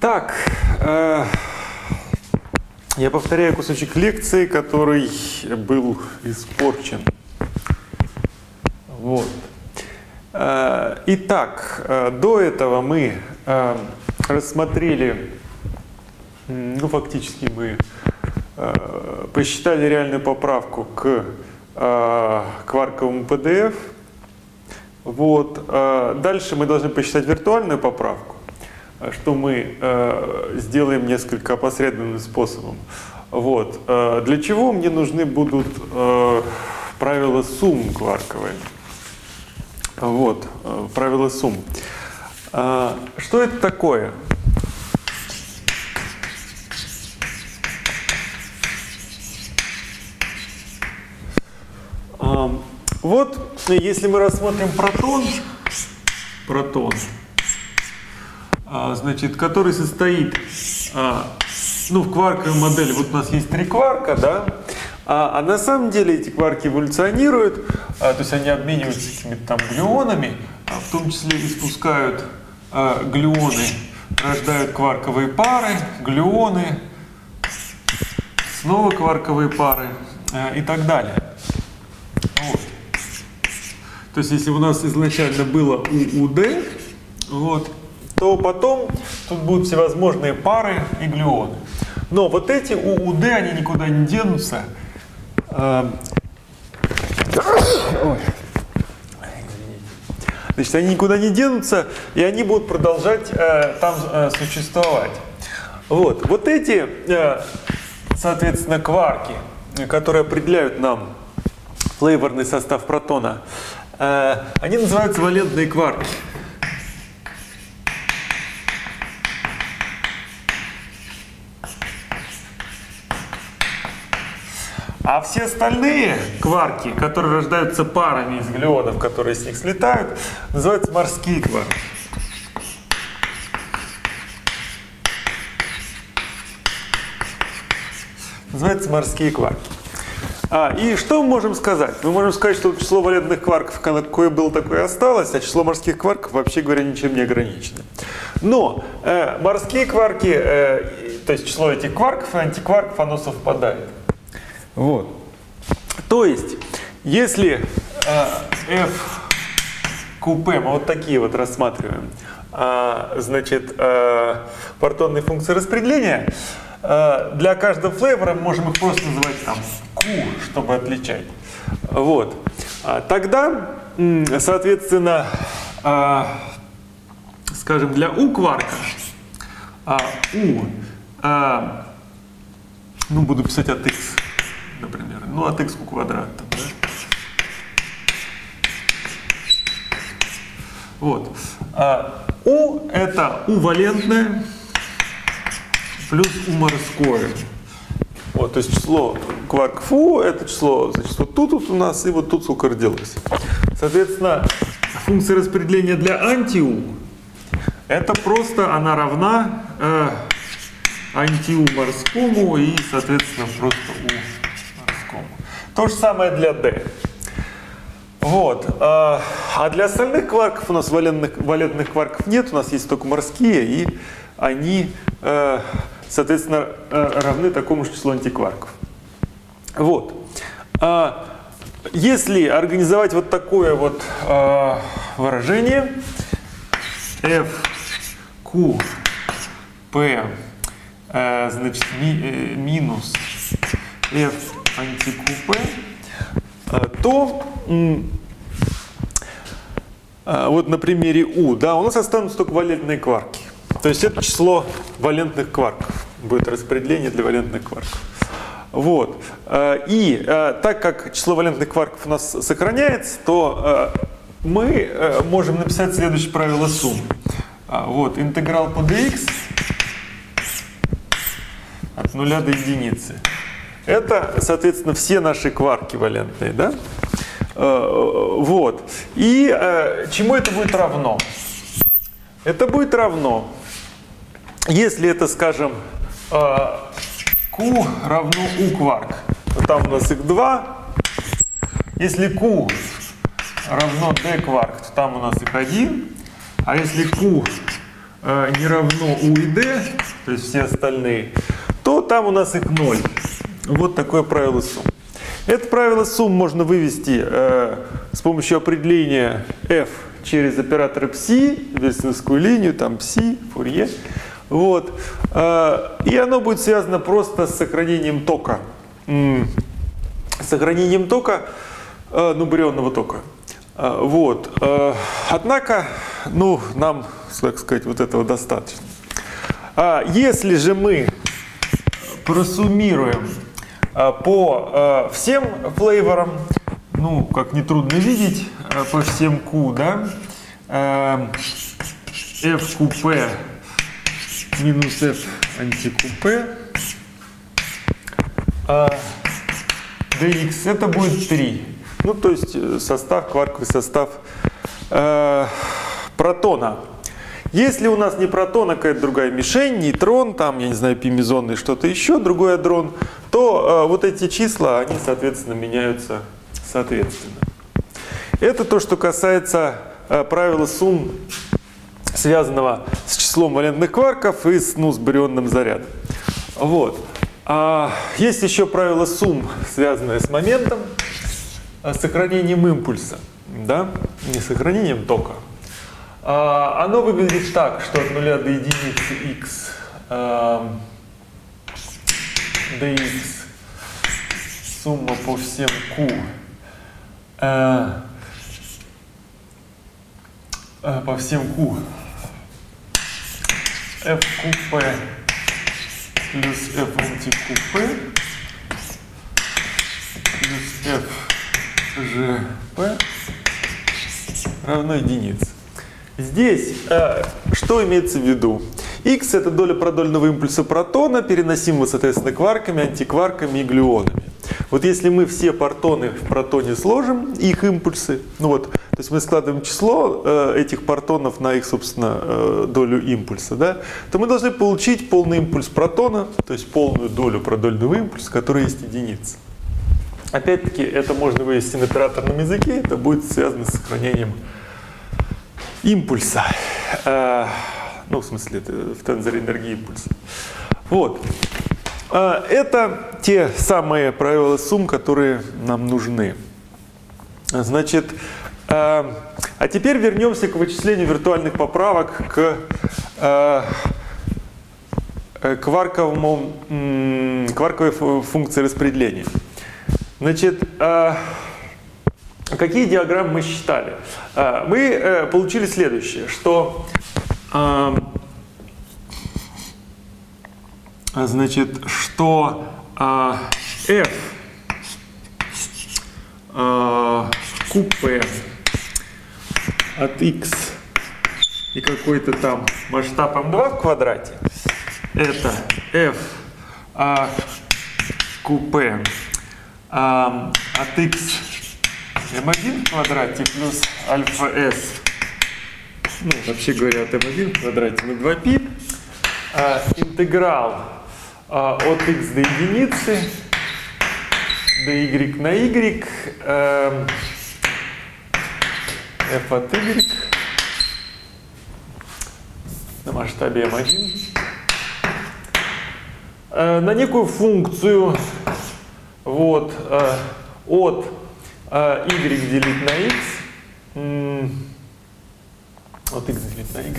Так, я повторяю кусочек лекции, который был испорчен. Вот. Итак, до этого мы рассмотрели, ну фактически мы посчитали реальную поправку к кварковому PDF. Вот. Дальше мы должны посчитать виртуальную поправку, что мы сделаем несколько опосредованным способом. Вот. Для чего мне нужны будут правила сумм кварковые. Вот, правила сумм. Что это такое? Вот, если мы рассмотрим протон, значит, который состоит, ну, в кварковой модели, вот у нас есть 3 кварка, да, а на самом деле эти кварки эволюционируют, то есть они обмениваются какими-то там глюонами, в том числе испускают глюоны, рождают кварковые пары, глюоны, снова кварковые пары и так далее. Вот. То есть если у нас изначально было УУД, вот, то потом тут будут всевозможные пары и глюоны. Но вот эти УУД, они никуда не денутся. Значит, они никуда не денутся, и они будут продолжать там существовать. Вот эти, соответственно, кварки, которые определяют нам флейворный состав протона, они называются валентные кварки. А все остальные кварки, которые рождаются парами из глюонов, которые с них слетают, называются морские кварки. Называются морские кварки. И что мы можем сказать? Мы можем сказать, что число валентных кварков, какое было, такое и осталось, а число морских кварков, вообще говоря, ничем не ограничено. Но морские кварки, то есть число этих кварков и антикварков, оно совпадает. Вот. То есть, если FQP, мы вот такие вот рассматриваем, значит, партонные функции распределения, для каждого флейвора мы можем их просто называть там Q, чтобы отличать. Вот. Тогда, соответственно, скажем, для U кварка, U, ну, буду писать от X, например, ну, от X квадрат. Да? Вот. U это U валентное плюс U морское. Вот, то есть число кварков U это число, значит, вот тут у нас и вот тут сколько родилось. Соответственно, функция распределения для анти-U это просто она равна анти-U морскому и, соответственно, просто U морскому. То же самое для D. Вот. А для остальных кварков у нас валентных кварков нет, у нас есть только морские, и они, соответственно, равны такому же числу антикварков. Вот. Если организовать вот такое вот выражение FQP, значит, минус F антиQP, то вот на примере U, да, у нас останутся только валентные кварки. То есть это число валентных кварков. Будет распределение для валентных кварков. Вот. И так как число валентных кварков у нас сохраняется, то мы можем написать следующее правило суммы. Вот. Интеграл по dx от 0 до единицы. Это, соответственно, все наши кварки валентные, да? Вот. И чему это будет равно? Это будет равно, если это, скажем, Q равно U кварк, то там у нас их 2. Если Q равно D кварк, то там у нас их 1. А если Q не равно U и D, то есть все остальные, то там у нас их 0. Вот такое правило сумм. Это правило сумм можно вывести с помощью определения f через операторы psi, веселовскую линию, там psi, Фурье. Вот. И оно будет связано просто с сохранением тока. Сохранением тока, ну, барионного тока. Вот. Однако, ну, нам, так сказать, вот этого достаточно. Если же мы просуммируем по всем флейворам, ну, как нетрудно видеть, по всем Q, да, FQP минус F анти-QP, DX это будет 3. Ну, то есть состав, кварковый состав протона. Если у нас не протон, а какая-то другая мишень, нейтрон, там, я не знаю, пимезонный, что-то еще, другой адрон, то вот эти числа, они, соответственно, меняются соответственно. Это то, что касается правила сумм, связанного с числом валентных кварков и с, ну, с барионным зарядом. Вот. Есть еще правило сумм, связанное с моментом, с сохранением импульса, да? Не сохранением тока. Оно выглядит так, что от 0 до единицы x dx сумма по всем q по всем q fqp плюс f анти-qp плюс fgp равно единице. Здесь что имеется в виду? X — это доля продольного импульса протона, переносимого, соответственно, кварками, антикварками и глюонами. Вот если мы все партоны в протоне сложим, их импульсы, ну вот, то есть мы складываем число этих партонов на их, собственно, долю импульса, да, то мы должны получить полный импульс протона, то есть полную долю продольного импульса, которая есть единица. Опять-таки, это можно вывести на операторном языке, это будет связано с сохранением импульса, ну, в смысле, в тензоре энергии импульса. Вот. Это те самые правила сумм, которые нам нужны. Значит, а теперь вернемся к вычислению виртуальных поправок к кварковой функции распределения. Значит, какие диаграммы мы считали? Мы получили следующее, что значит, что f QP от x и какой-то там масштаб m2 в квадрате, это f QP от x m1 в квадрате плюс альфа s, ну, вообще говоря, от m1 в квадрате на 2π, интеграл от x до единицы до y на y f от y на масштабе m1 на некую функцию вот от y делить на x, от x делить на y,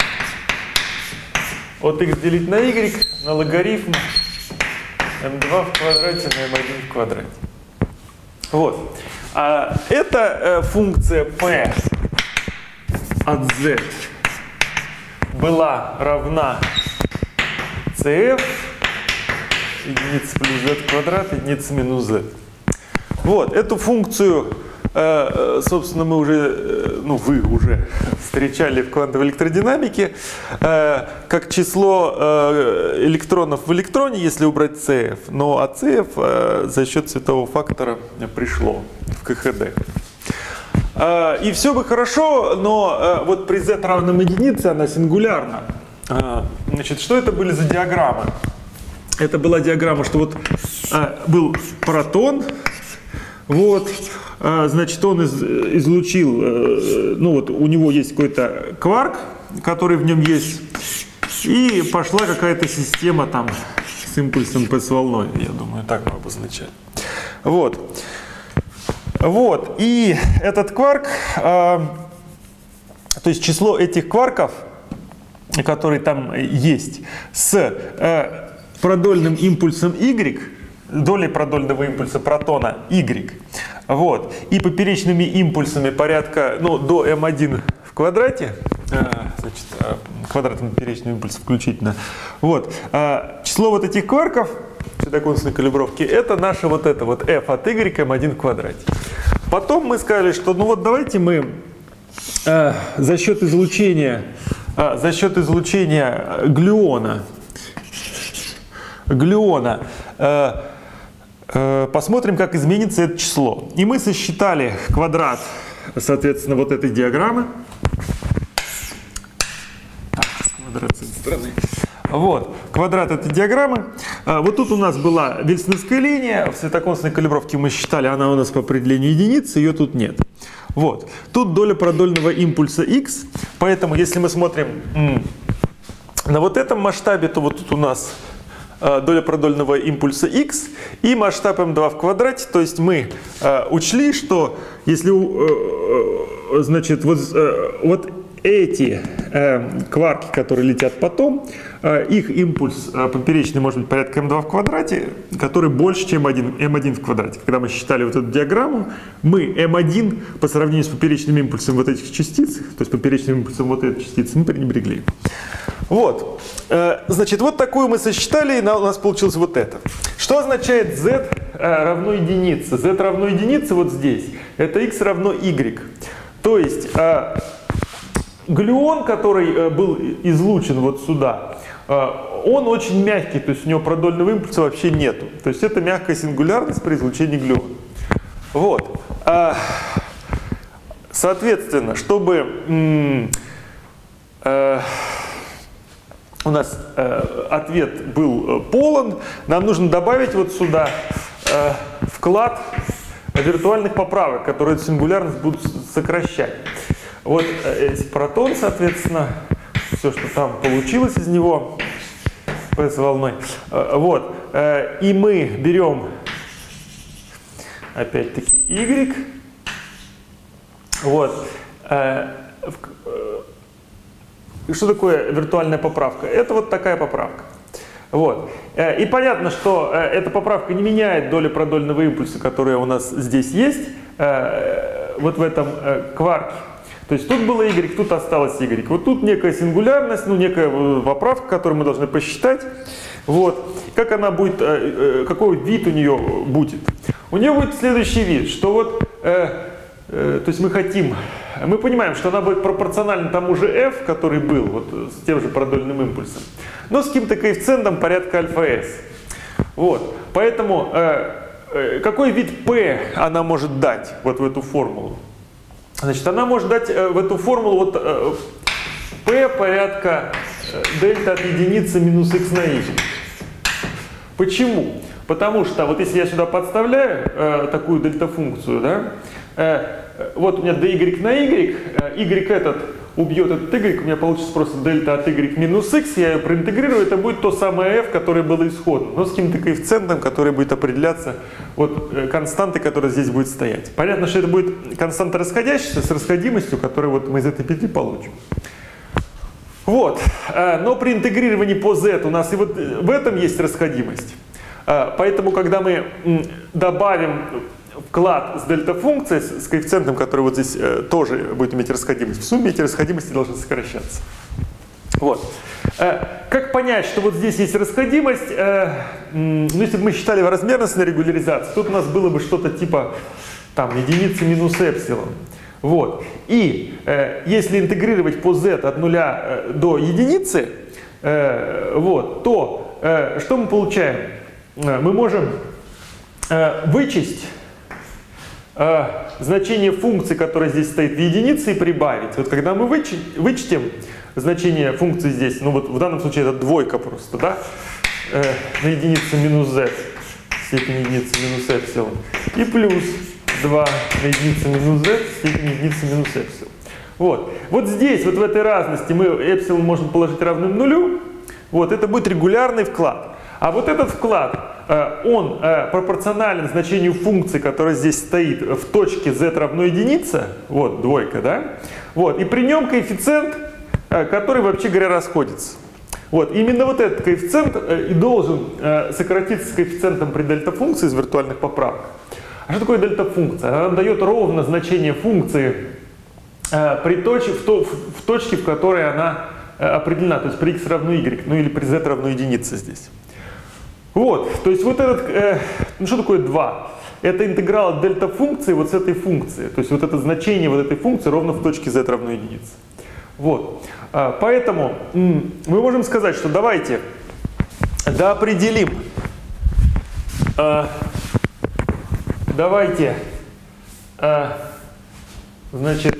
от x делить на y на логарифм m2 в квадрате на m1 в квадрате. Вот. Эта функция p от z была равна cf единица плюс z квадрат, единица минус z. Вот, эту функцию, собственно, мы уже, ну, вы уже встречали в квантовой электродинамике, как число электронов в электроне, если убрать CF, но а CF за счет цветового фактора пришло в КХД. И все бы хорошо, но вот при z равном единице она сингулярна. Значит, что это были за диаграммы? Это была диаграмма, что вот был протон, вот, значит, он излучил, ну вот у него есть какой-то кварк, который в нем есть И пошла какая-то система там с импульсом P с волной. Я думаю, так мы обозначали. Вот. Вот. И этот кварк, то есть число этих кварков, которые там есть, с продольным импульсом Y, долей продольного импульса протона Y, вот, и поперечными импульсами порядка, ну, до m1 в квадрате, значит, квадратным поперечным импульсом включительно, вот, число вот этих кварков, константной калибровки, это наше вот это вот f от y m1 в квадрате. Потом мы сказали, что ну вот давайте мы за счет излучения глюона посмотрим, как изменится это число. И мы сосчитали квадрат, соответственно, вот этой диаграммы. Квадрат с этой стороны. Вот, квадрат этой диаграммы. Вот тут у нас была вильсоновская линия. В светоконстантной калибровке мы считали, она у нас по определению единицы, ее тут нет. Вот, тут доля продольного импульса x. Поэтому, если мы смотрим на вот этом масштабе, то вот тут у нас доля продольного импульса x и масштаб m2 в квадрате. То есть мы учли, что если значит, вот эти кварки, которые летят потом, их импульс поперечный может быть порядка m2 в квадрате, который больше, чем m1 в квадрате. Когда мы считали вот эту диаграмму, мы m1 по сравнению с поперечным импульсом вот этих частиц, то есть поперечным импульсом вот этой частицы, мы пренебрегли. Вот. Значит, вот такую мы сосчитали, и у нас получилось вот это. Что означает z равно единице? Z равно единице вот здесь. Это x равно y. То есть глюон, который был излучен вот сюда, он очень мягкий, то есть у него продольного импульса вообще нету. То есть это мягкая сингулярность при излучении глюона. Вот. Соответственно, чтобы у нас ответ был полон, нам нужно добавить вот сюда вклад виртуальных поправок, которые эту сингулярность будут сокращать. Вот эти протон, соответственно, все, что там получилось из него, P с волной. Вот. И мы берем, опять-таки, Y. Вот. Что такое виртуальная поправка? Это вот такая поправка. Вот. И понятно, что эта поправка не меняет доли продольного импульса, которая у нас здесь есть, вот в этом кварке. То есть тут было Y, тут осталось Y. Вот тут некая сингулярность, ну некая поправка, которую мы должны посчитать. Вот. Как она будет, какой вид у нее будет? У нее будет следующий вид, что вот, то есть мы понимаем, что она будет пропорциональна тому же f, который был, вот с тем же продольным импульсом, но с каким-то коэффициентом порядка альфа-s. Вот. Поэтому какой вид p она может дать вот в эту формулу? Значит, она может дать в эту формулу вот p порядка дельта от единицы минус x на y. Почему? Потому что вот если я сюда подставляю такую дельта-функцию, да, вот у меня dy на y, y этот убьет этот y, у меня получится просто дельта от y минус x, я ее проинтегрирую, это будет то самое f, которое было исходно, но с каким-то коэффициентом, который будет определяться вот константой, которая здесь будет стоять. Понятно, что это будет константа расходящаяся с расходимостью, которую вот мы из этой петли получим. Вот, но при интегрировании по z у нас и вот в этом есть расходимость. Поэтому, когда мы добавим вклад с дельта-функцией, с коэффициентом, который вот здесь тоже будет иметь расходимость, в сумме эти расходимости должны сокращаться. Вот. Как понять, что вот здесь есть расходимость? Ну, если бы мы считали размерностной регуляризацией, тут у нас было бы что-то типа там единицы минус эпсилон. Вот. И если интегрировать по z от 0 до единицы, вот, то что мы получаем? Мы можем вычесть значение функции, которая здесь стоит в единице, и прибавить. Вот когда мы вычтем значение функции здесь, ну вот в данном случае это двойка просто, да, на единицу минус z, степень единицы минус эпсилон, и плюс 2 на единицу минус z, степень единицы минус эпсилон. Вот. Вот здесь, вот в этой разности, мы эпсилон можем положить равным нулю, Вот, это будет регулярный вклад. А вот этот вклад, он пропорционален значению функции, которая здесь стоит в точке z равно единице, вот, двойка, да? Вот, и при нем коэффициент, который, вообще говоря, расходится. Вот, именно вот этот коэффициент и должен сократиться с коэффициентом при дельта-функции из виртуальных поправок. А что такое дельта-функция? Она дает ровно значение функции в точке, в которой она определена, то есть при x равно y, ну или при z равно единице здесь. Вот, то есть вот этот, ну что такое 2? Это интеграл дельта-функции вот с этой функции, то есть вот это значение вот этой функции ровно в точке z равно единице. Вот, поэтому мы можем сказать, что давайте доопределим, давайте, значит,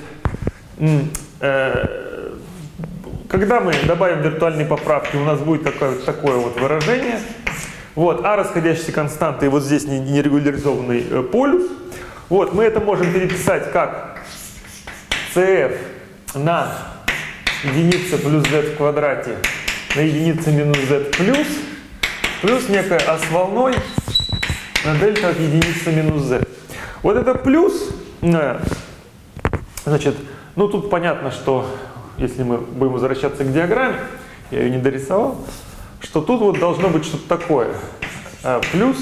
когда мы добавим виртуальные поправки, у нас будет такое вот выражение. Вот, а расходящейся константы, и вот здесь нерегуляризованный полюс. Вот, мы это можем переписать как CF на единица плюс z в квадрате на единица минус z плюс некая А с волной на дельта от единицы минус z. Вот это плюс, значит, ну тут понятно, что если мы будем возвращаться к диаграмме, я ее не дорисовал, что тут вот должно быть что-то такое. Плюс,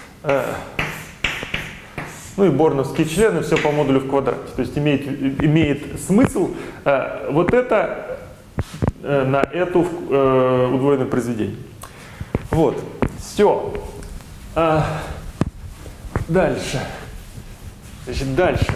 ну и борновские члены, все по модулю в квадрате. То есть имеет смысл вот это на эту удвоенное произведение. Вот, все. Дальше. Значит, дальше.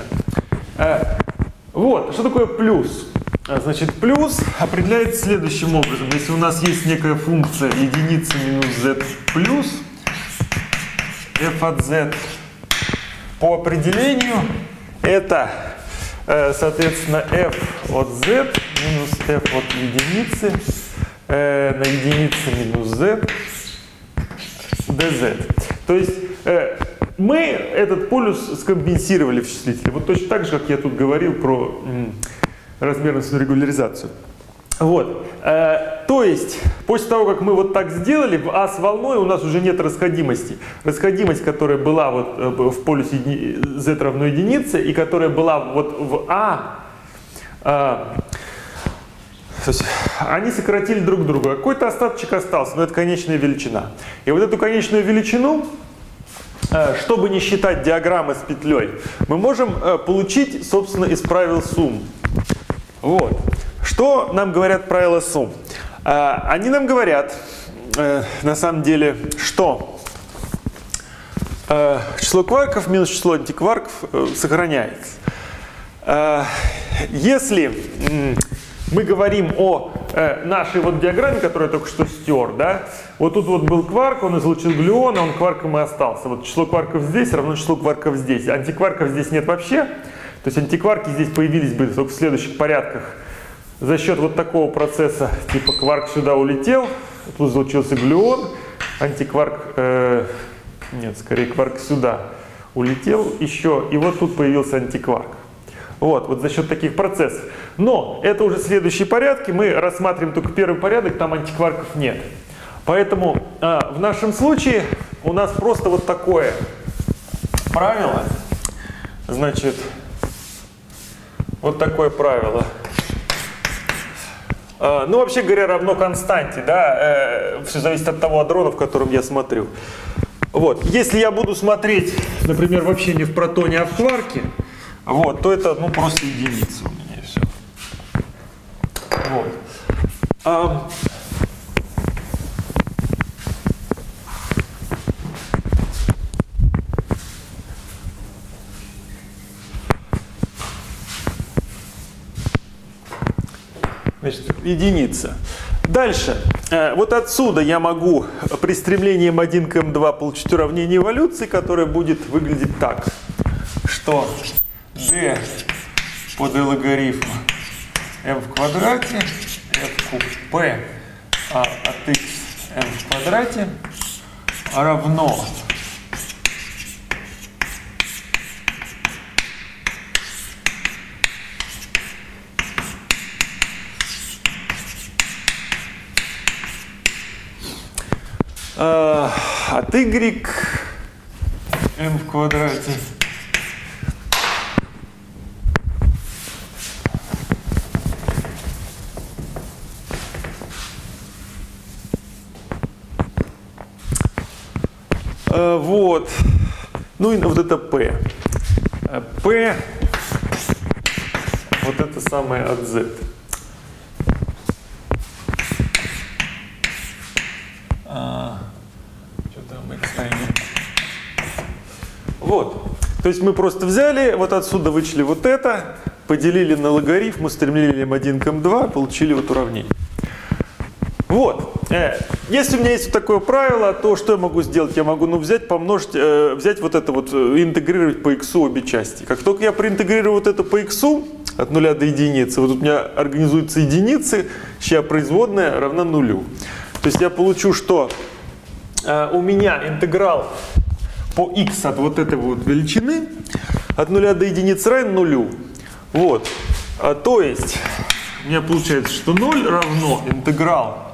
Вот, что такое плюс? Значит, плюс определяется следующим образом. Если у нас есть некая функция единица минус z плюс f от z, по определению это, соответственно, f от z минус f от единицы на единице минус z dz. То есть мы этот полюс скомпенсировали в числителе. Вот точно так же, как я тут говорил про размерностную регуляризацию. Вот. То есть, после того, как мы вот так сделали, в А с волной у нас уже нет расходимости. Расходимость, которая была вот в полюсе z равно единице, и которая была вот в то есть, они сократили друг друга. Какой-то остаточек остался, но это конечная величина. И вот эту конечную величину, чтобы не считать диаграммы с петлей, мы можем получить, собственно, из правил сумм. Вот. Что нам говорят правила сумм? Они нам говорят, на самом деле, что число кварков минус число антикварков сохраняется. Если мы говорим о нашей вот диаграмме, которую я только что стер, да, вот тут вот был кварк, он излучил глюон, а он кварком и остался. Вот число кварков здесь равно числу кварков здесь. Антикварков здесь нет вообще. То есть антикварки здесь появились бы только в следующих порядках за счет вот такого процесса, типа кварк сюда улетел, тут излучился глюон, антикварк, нет, скорее кварк сюда улетел еще, и вот тут появился антикварк. Вот за счет таких процессов. Но это уже следующие порядки, мы рассматриваем только первый порядок, там антикварков нет. Поэтому в нашем случае у нас просто вот такое правило, значит, вот такое правило. Ну, вообще говоря, равно константе, да, все зависит от того адрона, в котором я смотрю. Вот, если я буду смотреть, например, вообще не в протоне, а в кварке, вот, то это, ну, просто единица у меня и все. Вот. Значит, единица. Дальше. Вот отсюда я могу при стремлении m1 к m2 получить уравнение эволюции, которое будет выглядеть так, что d под логарифм m в квадрате f куб p от x m в квадрате равно от y m в квадрате вот. Ну и вот это p. p вот это самое от z. Что там x'? Вот. То есть мы просто взяли, вот отсюда вычли вот это, поделили на логарифм, устремили m1 к m2, получили вот уравнение. Вот. Если у меня есть вот такое правило, то что я могу сделать? Я могу взять, помножить, взять вот это вот, интегрировать по x обе части. Как только я проинтегрирую вот это по x от 0 до единицы, вот у меня организуются единицы, чья производная равна нулю. То есть я получу, что у меня интеграл по x от вот этой вот величины от 0 до единицы равен нулю. Вот. То есть у меня получается, что 0 равно интеграл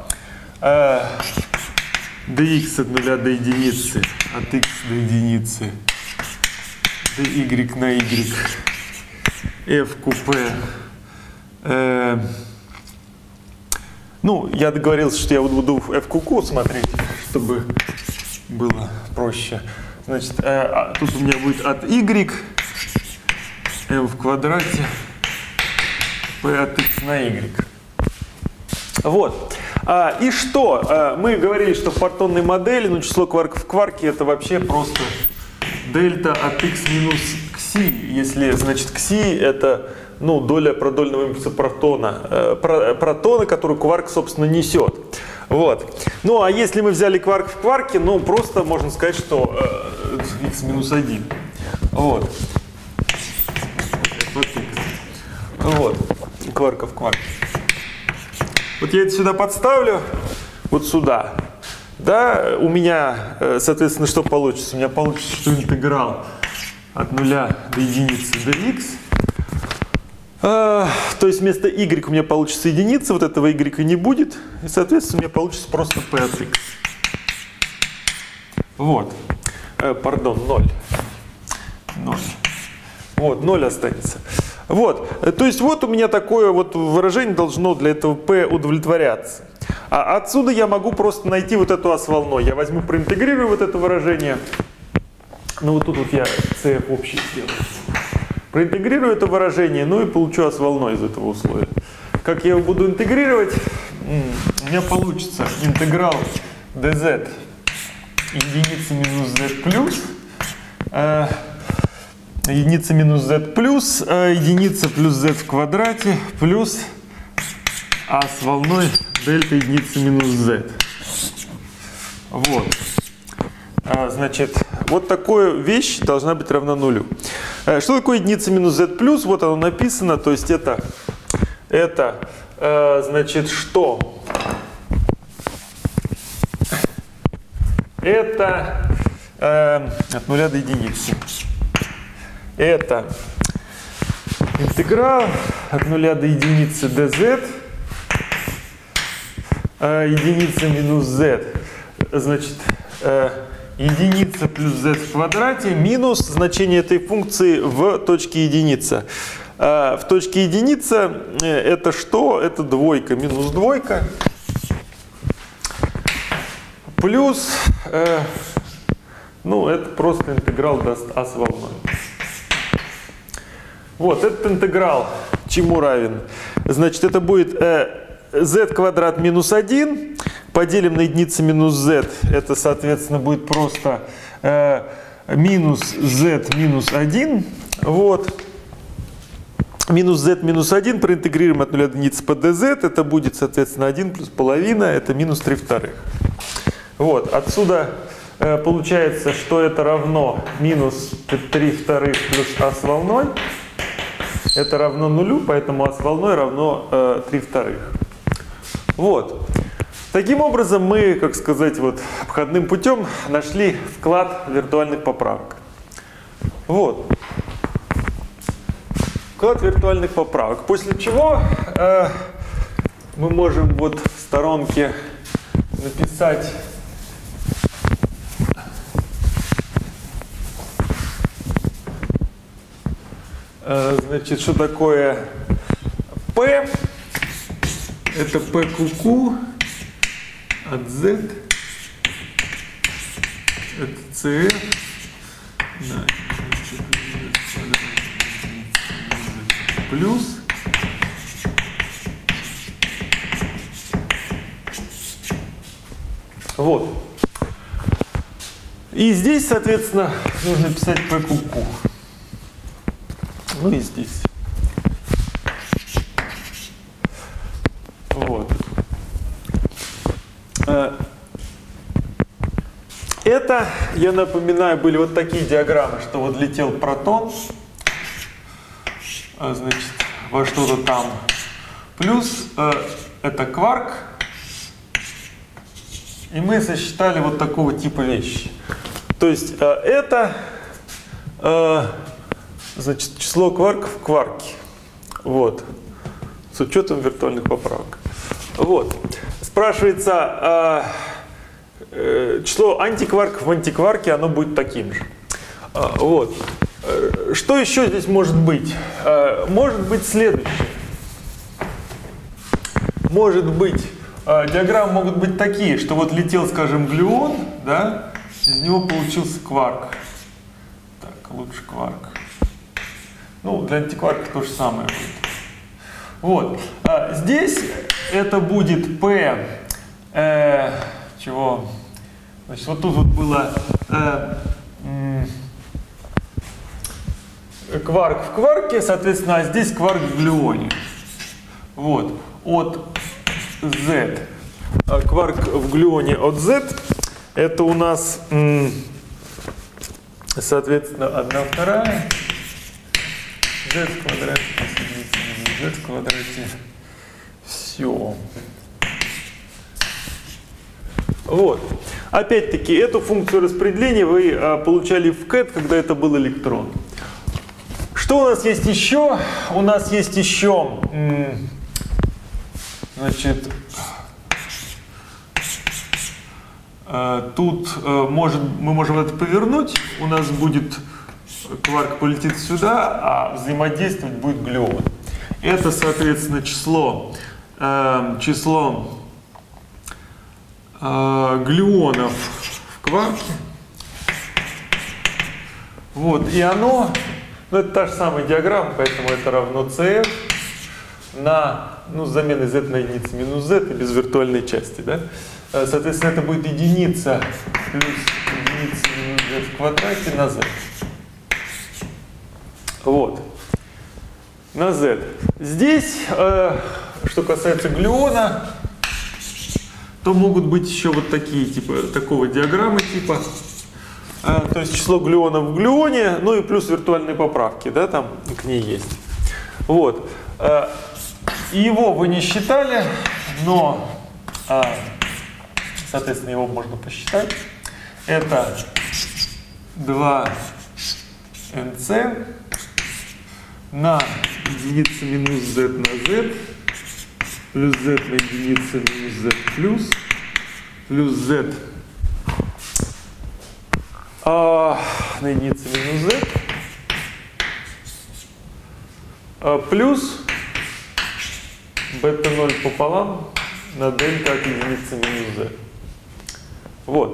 dx от 0 до единицы от x до единицы dy на y f купе. Ну, я договорился, что я буду f куку смотреть, чтобы было проще. Значит, тут у меня будет от y m в квадрате p от x на y. Вот. И что? Мы говорили, что в партонной модели, ну, число кварков в кварке это вообще просто дельта от x минус кси. Если, значит, кси это, ну, доля продольного импульса протона, который кварк, собственно, несет. Вот. Ну, а если мы взяли кварк в кварке, ну, просто можно сказать, что x минус 1. Вот. Вот. Кварка в кварке. Вот я это сюда подставлю, вот сюда. Да, у меня, соответственно, что получится? У меня получится, что интеграл от 0 до единицы до x. То есть вместо y у меня получится единица, вот этого y не будет. И, соответственно, у меня получится просто p от x. Вот. Пардон, 0. 0. Вот, 0 останется. Вот, то есть вот у меня такое вот выражение должно для этого p удовлетворяться. А отсюда я могу просто найти вот эту ос волной. Я возьму, проинтегрирую вот это выражение. Ну вот тут вот я cf общий сделаю. Проинтегрирую это выражение, ну и получу ос волной из этого условия. Как я его буду интегрировать? У меня получится интеграл dz единица минус z плюс единица минус z плюс единица плюс z в квадрате плюс а с волной дельта единица минус z. Вот. Значит, вот такая вещь должна быть равна нулю. Что такое единица минус z плюс? Вот оно написано. То есть это значит, что? Это от 0 до единицы. Это интеграл от 0 до единицы dz единица минус z, значит, единица плюс z в квадрате минус значение этой функции в точке единица. В точке единица это что? Это двойка минус двойка плюс, ну, это просто интеграл даст а с волной. Вот, этот интеграл чему равен? Значит, это будет z квадрат минус 1, поделим на единицу минус z, это, соответственно, будет просто минус z минус 1, вот, минус z минус 1, проинтегрируем от 0 до единицы по dz, это будет, соответственно, 1 плюс половина, это минус 3 вторых. Вот, отсюда получается, что это равно минус 3 вторых плюс а с волной. Это равно нулю, поэтому а с волной равно 3 вторых. Вот. Таким образом мы, как сказать, вот обходным путем нашли вклад виртуальных поправок. Вот. Вклад виртуальных поправок. После чего мы можем вот в сторонке написать Значит, что такое P? Это PQQ от Z. Это CF. Плюс. Вот. И здесь, соответственно, нужно писать PQQ. Ну и здесь. Вот. Это, я напоминаю, были вот такие диаграммы, что вот летел протон, значит, во что-то там, плюс это кварк, и мы сосчитали вот такого типа вещи. То есть это, значит, число кварков в кварке, вот, с учетом виртуальных поправок. Вот. Спрашивается, число антикварков в антикварке, оно будет таким же. Вот. Что еще здесь может быть? Может быть следующее. Может быть, диаграммы могут быть такие, что вот летел, скажем, глюон, да, из него получился кварк. Так, лучше кварк. Ну, для антикварка то же самое будет. Вот. Здесь это будет P, чего? Значит, вот тут вот было кварк в кварке, соответственно, а здесь кварк в глюоне. Вот. От Z. Кварк в глюоне от Z. Это у нас, соответственно, 1/2 Z в квадрате, Z в квадрате. Все. Вот. Опять-таки, эту функцию распределения вы получали в CAT, когда это был электрон. Что у нас есть еще? У нас есть еще, значит, тут мы можем это повернуть. У нас будет кварк полетит сюда, а взаимодействовать будет глюон. Это, соответственно, число глюонов в кварке. Вот, и оно, ну это та же самая диаграмма, поэтому это равно CF на, ну, с заменой z на единицу минус z и без виртуальной части, да? Соответственно, это будет единица плюс единица минус z в квадрате на z. Вот. На z. Здесь, что касается глюона, то могут быть еще вот такие, типа, такого диаграммы типа. То есть число глюонов в глюоне, ну и плюс виртуальные поправки, да, там к ней есть. Вот. Его вы не считали, но, соответственно, его можно посчитать. Это 2nc на единицу минус z на z, плюс z на единицу минус z плюс z на единицу минус z, плюс бета-0 пополам на дельта от единицы минус z. Вот.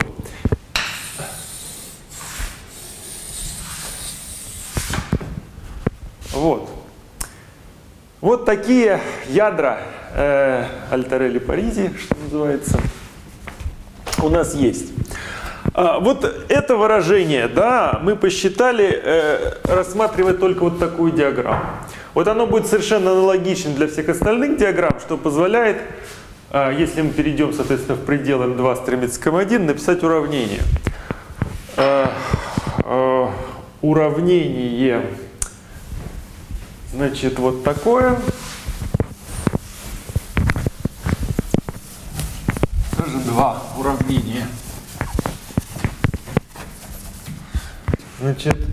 Вот. Вот такие ядра Альтарелли-Паризи, что называется, у нас есть. Вот это выражение, да, мы посчитали, рассматривая только вот такую диаграмму. Вот оно будет совершенно аналогично для всех остальных диаграмм, что позволяет, если мы перейдем, соответственно, в предел n2 стремится к m1, написать уравнение. Уравнение, значит, вот такое. Тоже два уравнения. Значит,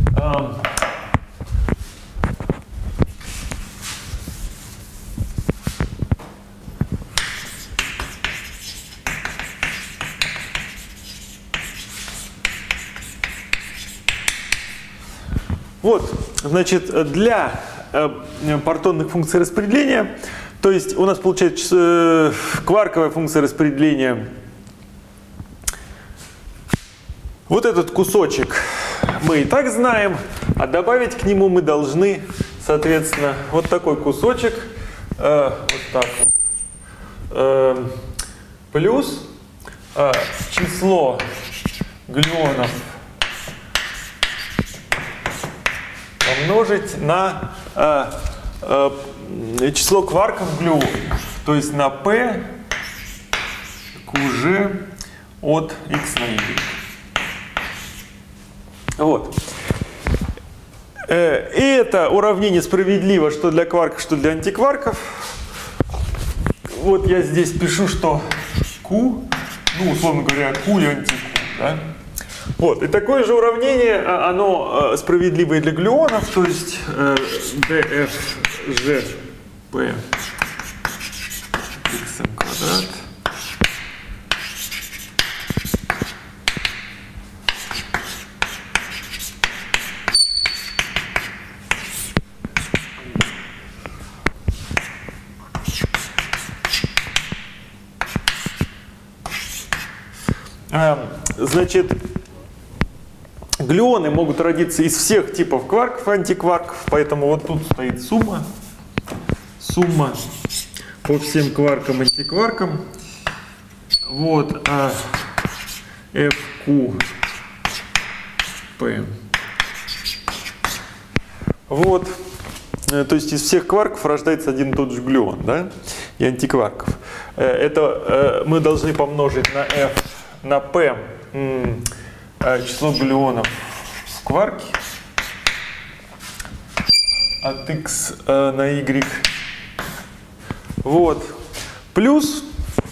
вот, значит, для партонных функций распределения. То есть у нас получается кварковая функция распределения. Вот этот кусочек мы и так знаем, а добавить к нему мы должны, соответственно, вот такой кусочек, вот так вот, плюс число глюонов помножить на число кварков глюонов, то есть на p QG от x на y. Вот. И это уравнение справедливо что для кварков, что для антикварков. Вот я здесь пишу, что Q, ну, условно говоря, Q и анти-Q. Да? Вот. И такое же уравнение, оно справедливо и для глюонов, то есть dfgp xm квадрат значит, глюоны могут родиться из всех типов кварков и антикварков, поэтому вот тут стоит сумма по всем кваркам и антикваркам. Вот FQP. Вот. То есть из всех кварков рождается один и тот же глюон, да? И антикварков. Это мы должны помножить на F на P число глюонов в кварке от x на y. Вот. Плюс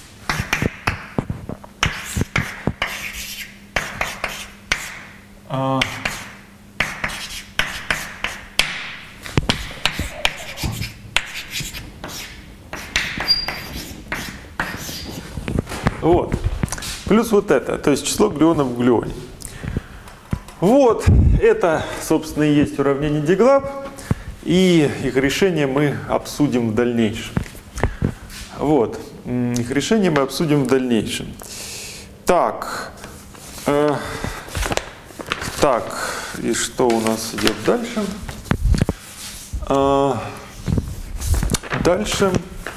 вот. Плюс вот это, то есть число глюонов в глюоне. Вот, это, собственно, и есть уравнение Деглаб, и их решение мы обсудим в дальнейшем. Вот, их решение мы обсудим в дальнейшем. Так, и что у нас идет дальше? Дальше.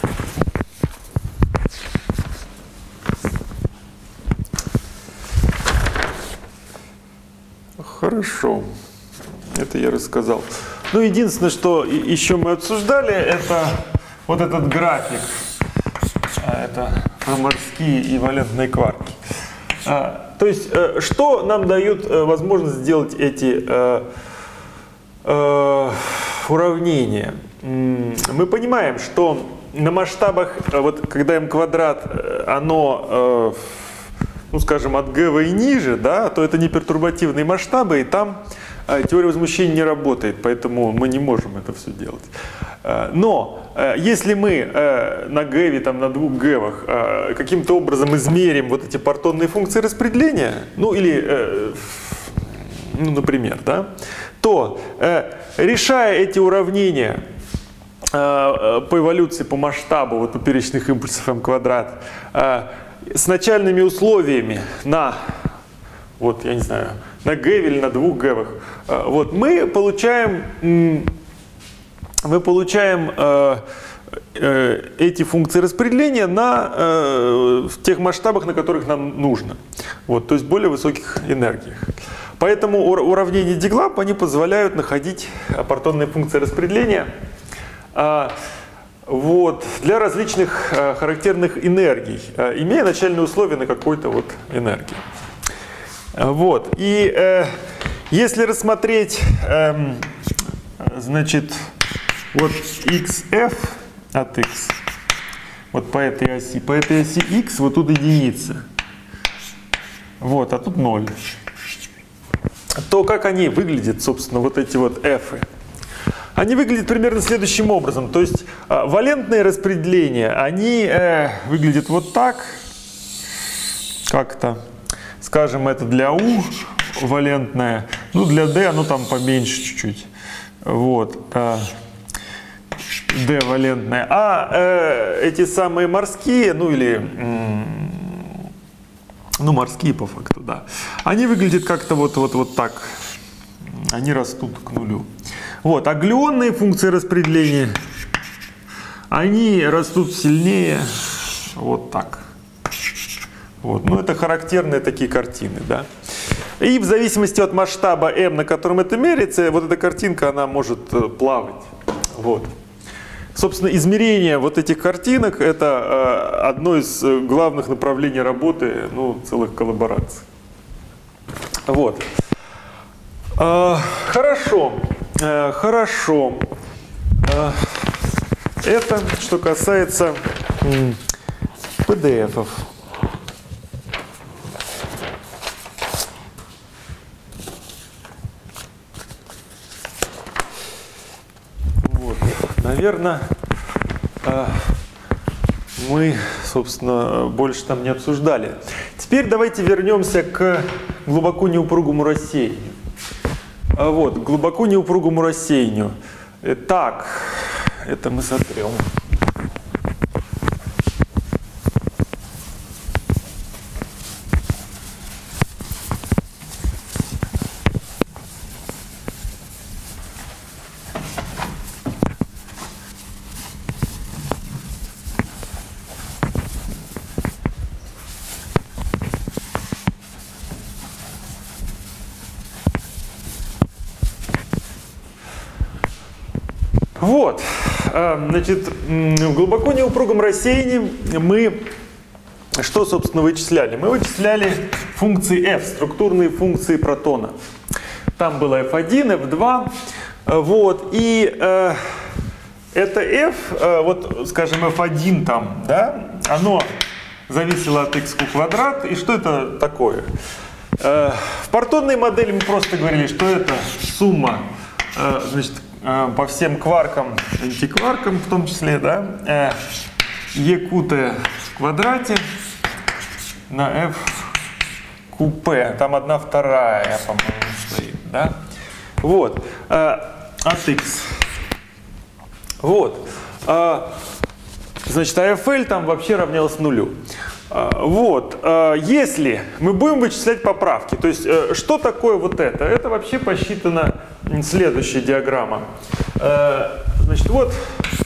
Хорошо, это я рассказал. Ну, единственное, что еще мы обсуждали, это вот этот график. Это про морские и валентные кварки. То есть, что нам дают возможность сделать эти уравнения? Мы понимаем, что на масштабах, вот когда m квадрат, оно, ну, скажем, от g и ниже, да, то это не пертурбативные масштабы, и там теория возмущения не работает, поэтому мы не можем это все делать. Но если мы на гэве, там, на двух гэвах каким-то образом измерим вот эти партонные функции распределения, ну или, ну, например, да, то, решая эти уравнения по эволюции, по масштабу вот, поперечных импульсов m квадрат, с начальными условиями на, вот, я не знаю, на гэве или на двух гэвах, вот, мы получаем эти функции распределения в тех масштабах, на которых нам нужно. Вот, то есть более высоких энергиях. Поэтому уравнения Деглаб, они позволяют находить партонные функции распределения вот, для различных характерных энергий, имея начальные условия на какой-то вот энергии. Вот. И если рассмотреть, значит, вот xf от x, вот по этой оси x, вот тут единица, вот, а тут 0, то как они выглядят, собственно, вот эти вот f? Они выглядят примерно следующим образом. То есть валентные распределения, они выглядят вот так, как-то, скажем, это для U валентное, ну для D оно там поменьше чуть-чуть. Вот. D валентная. А эти самые морские, ну или ну морские по факту, да, они выглядят как-то вот так. Они растут к нулю. Вот, а глюонные функции распределения, они растут сильнее вот так. Вот, ну это характерные такие картины, да. И в зависимости от масштаба m, на котором это меряется, вот эта картинка, она может плавать. Вот. Собственно, измерение вот этих картинок — это одно из главных направлений работы, ну, целых коллабораций. Вот. Хорошо. Хорошо. Это что касается PDF-ов. Вот. Наверное, мы, собственно, больше там не обсуждали. Теперь давайте вернемся к глубоко неупругому рассеянию. Вот, глубоко неупругому рассеянию. Так, это мы сотрем. Вот, значит, в глубоко неупругом рассеянии мы что, собственно, вычисляли? Мы вычисляли функции f, структурные функции протона. Там было f1, f2, вот, и это f, вот, скажем, f1 там, да, оно зависело от x квадрат, и что это такое? В партонной модели мы просто говорили, что это сумма, значит, по всем кваркам, антикваркам в том числе, да, EQT в квадрате на F QP, там 1/2, по-моему, стоит, да, вот, от X, вот, значит, а FL там вообще равнялось нулю. Вот, если мы будем вычислять поправки, то есть что такое вот это? Это вообще посчитана следующая диаграмма. Значит, вот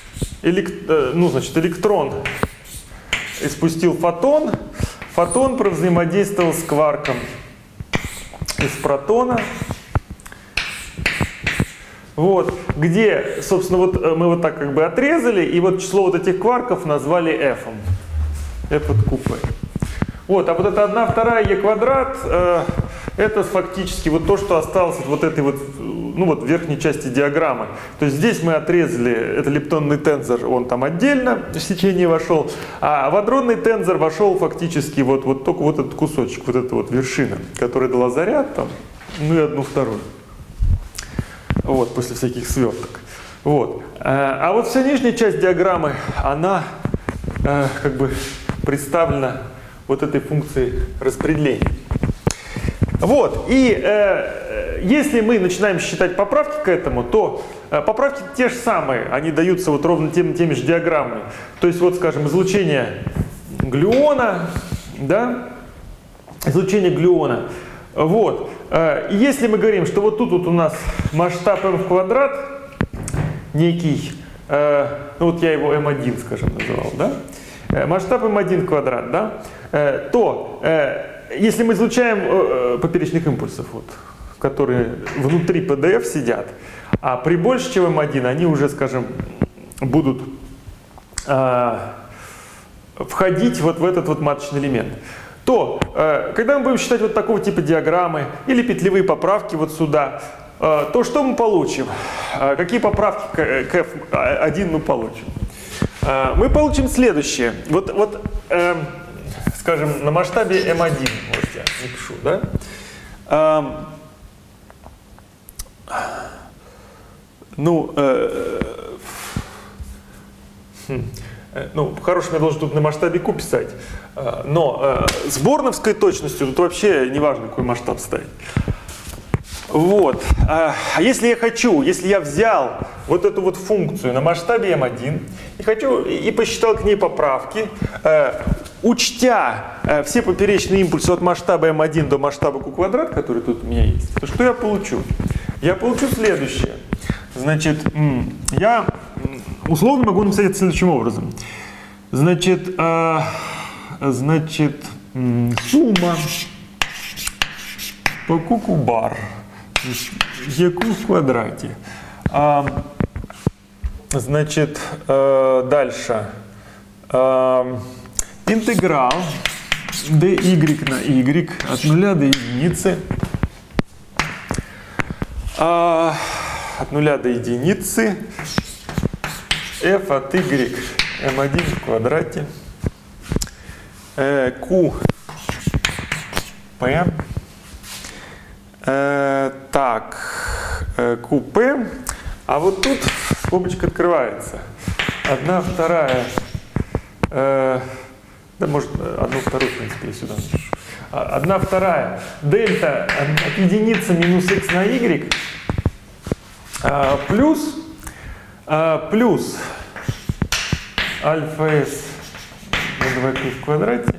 электрон испустил фотон, фотон провзаимодействовал с кварком из протона. Вот, где, собственно, вот мы вот так как бы отрезали, и вот число вот этих кварков назвали f. F от QP. Вот, а вот это 1/2 e квадрат, это фактически вот то, что осталось от вот этой вот, ну вот верхней части диаграммы. То есть здесь мы отрезали, это лептонный тензор, он там отдельно в сечение вошел, а в адронный тензор вошел фактически вот только вот этот кусочек, вот эта вот вершина, которая дала заряд там, ну и 1/2. Вот, после всяких сверток. Вот. А вот вся нижняя часть диаграммы, она как бы представлена вот этой функцией распределения. Вот, и если мы начинаем считать поправки к этому, то поправки те же самые, они даются вот ровно теми же диаграммами. То есть вот, скажем, излучение глюона, да, излучение глюона. Вот, и если мы говорим, что вот тут вот у нас масштаб m в квадрат, некий, ну вот я его m1, скажем, называл, да, масштаб m1 квадрат, да, то если мы излучаем поперечных импульсов, вот, которые внутри PDF сидят, а при больше, чем m1, они уже, скажем, будут входить вот в этот вот маточный элемент, то когда мы будем считать вот такого типа диаграммы или петлевые поправки вот сюда, то что мы получим? Какие поправки к F1 мы получим? Мы получим следующее. Вот скажем, на масштабе M1, вот я напишу, да? Ну, по-хорошему я должен тут на масштабе Q писать, но с борновской точностью тут вообще не важно, какой масштаб ставить. Вот. А если я взял вот эту вот функцию на масштабе m1 и посчитал к ней поправки, учтя все поперечные импульсы от масштаба m1 до масштаба q квадрат, который тут у меня есть, то что я получу? Я получу следующее. Значит, я условно могу написать это следующим образом. Значит, сумма по q бар eq в квадрате. Значит, дальше. Интеграл dy на y от 0 до единицы. От 0 до единицы f от y m1 в квадрате q p так qp, а вот тут скобочка открывается. 1/2, да, может, 1/2, в принципе, я сюда напишу. 1/2 дельта от единицы минус x на y плюс альфа s на 2q в квадрате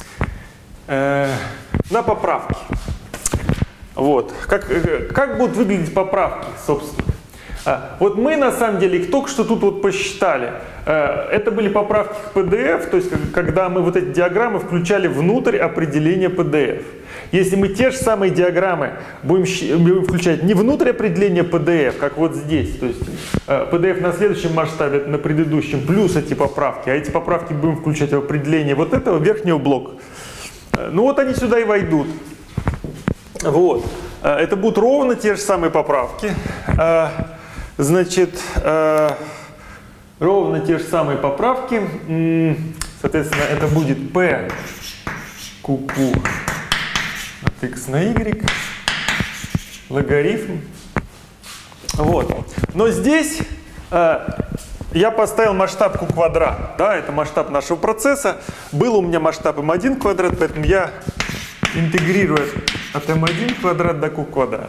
на поправки. Вот. Как будут выглядеть поправки, собственно? Вот мы, на самом деле, их только что тут вот посчитали. Это были поправки к PDF, то есть когда мы вот эти диаграммы включали внутрь определения PDF. Если мы те же самые диаграммы будем включать не внутрь определения PDF, как вот здесь, то есть PDF на следующем масштабе, на предыдущем, плюс эти поправки, а эти поправки будем включать в определение вот этого верхнего блока. Ну вот они сюда и войдут. Вот. Это будут ровно те же самые поправки. Значит, ровно те же самые поправки. Соответственно, это будет p qq от x на y, логарифм. Вот. Но здесь я поставил масштаб q квадрат. Да, это масштаб нашего процесса. Был у меня масштаб m1 квадрат, поэтому я интегрирую от m1 квадрат до q квадрат.